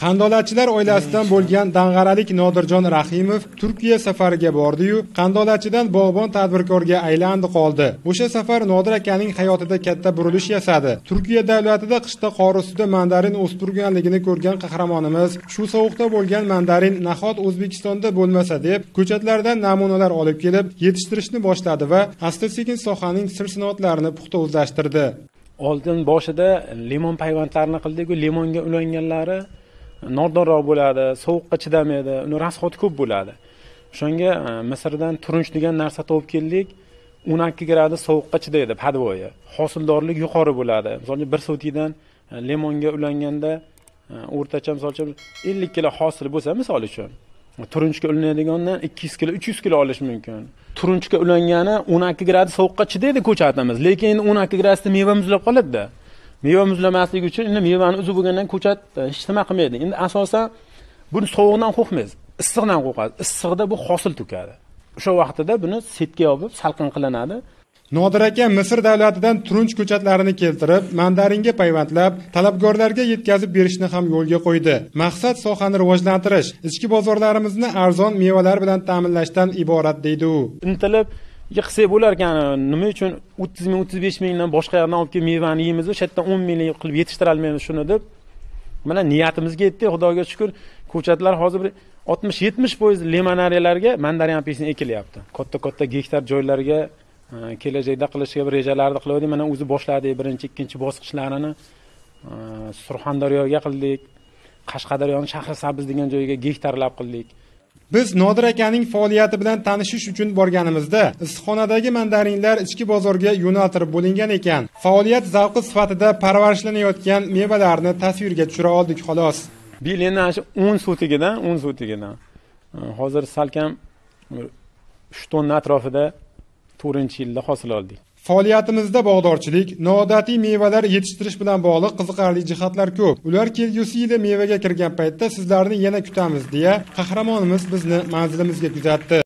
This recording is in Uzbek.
Qandolachilar oilasidan bo'lgan Dang'aralik Nodirjon Rahimov Turkiya safariga bordi-yu, qandolachidan bog'bon tadbirkorga aylandi qoldi. O'sha safar Nodir akaning hayotida katta burilish yasadi. Turkiya davlatida qishda qor ustida mandarin o'sib turganligini ko'rgan qahramonimiz shu sovuqda bo'lgan mandarin nahot O'zbekistonda bo'lmasa deb ko'chatlardan namunalar olib kelib yetishtirishni boshladi va asta-sekin sohaning sir-sinoatlarini puxta o'zlashtirdi. Oldin boshida limon payvandlarini qildik-ku, limonga ulanganlari nordonroq bo'ladi, sovuqqa chidamaydi, uni rasxoti ko'p bo'ladi. O'shanga Misrdan turunch degan narsa topib keldik. 12 gradus sovuqqa chidaydi padvoyi. Hosildorlik yuqori bo'ladi. Masalan, bir sotidan limonga ulanganda o'rtacha masalan 50 kilo hosil bo'lsa, misol uchun, turunchga ulanadigandan 200 kilo, 300 kilo olish mumkin. Turunchga ulangani 12 gradus sovuqqa chidaydi ko'chatimiz, lekin 12 gradusda meva muzlab qoladi-da. Meva muzlamasligi uchun endi mevani uzib bo'lgandan ko'chat hech nima qilmaydi. Endi asosan buni sovuqdan qo'rqmaymiz, issiqdan qo'rqadi. Issiqda bu hosil to'kadi. O'sha vaqtida buni setga yopib salqin qilinadi. Nodir aka Misr davlatidan turunch ko'chatlarini keltirib, mandaringa payvandlab, talabgorlarga yetkazib berishni ham yo'lga qo'ydi. Maqsad sohani rivojlantirish, ichki bozorlarimizni arzon mevalar bilan ta'minlashdan iborat deydi u. Intilib qilsak bo'lar ekan, nima uchun 30 ming, 35 mingdan boshqa yerdan olib kelib mevani yeymiz, o'sha yerdan 10 minglik qilib yetishtirib olmaymiz shuni deb. Mana niyatimizga yetdi, Xudoga shukr. Ko'chatlar hozir 60-70% limonariyalarga mandarin apelsin ekilyapti. Katta gektar joylarga kelajakda qilishga bir rejalarni qilyapti. Mana o'zi boshladik birinchi, ikkinchi bosqichlarini. Surxondaryoga qildik. Qashqadaryoning Shahri Sabz degan joyiga gektarlab qildik. Biz Nodir akaning faoliyati bilan tanishish uchun borganimizda issiqxonadagi mandarinlar ichki bozorga yo'naltirib bo'lingan ekan. Faoliyat zavqi sifatida parvarishlanayotgan mevalarni tasvirga tushira oldik xolos. Bil endi 10 sotigidan. Hozir salkam 3 tonna atrofida 4-yilda hosil oldik. Faoliyatimizda bog'dorchilik, noodatiy mevalar yetishtirish bilan bog'liq qiziqarli jihatlar ko'p. Ular kelgusi yili mevaga kirgan paytda sizlarni yana kutamiz deya qahramonimiz bizni manzilimizga kuzatdi.